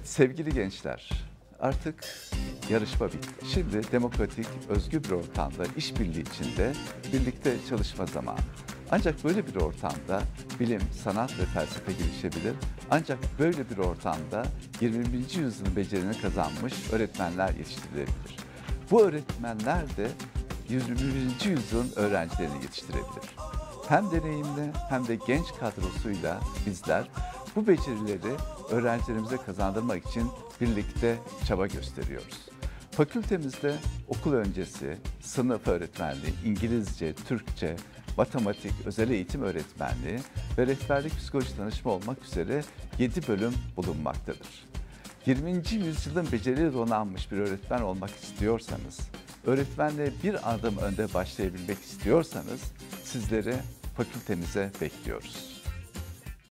Sevgili gençler, artık yarışma bitti. Şimdi demokratik, özgür bir ortamda, işbirliği içinde birlikte çalışma zamanı. Ancak böyle bir ortamda bilim, sanat ve felsefe gelişebilir. Ancak böyle bir ortamda 21. yüzyılın becerilerini kazanmış öğretmenler yetiştirilebilir. Bu öğretmenler de 21. yüzyılın öğrencilerini yetiştirebilir. Hem deneyimli hem de genç kadrosuyla bizler bu becerileri öğrencilerimize kazandırmak için birlikte çaba gösteriyoruz. Fakültemizde okul öncesi, sınıf öğretmenliği, İngilizce, Türkçe, matematik, özel eğitim öğretmenliği ve rehberlik psikoloji danışma olmak üzere 7 bölüm bulunmaktadır. 20. yüzyılın beceriyle donanmış bir öğretmen olmak istiyorsanız, öğretmenliğe bir adım önde başlayabilmek istiyorsanız sizleri fakültemize bekliyoruz.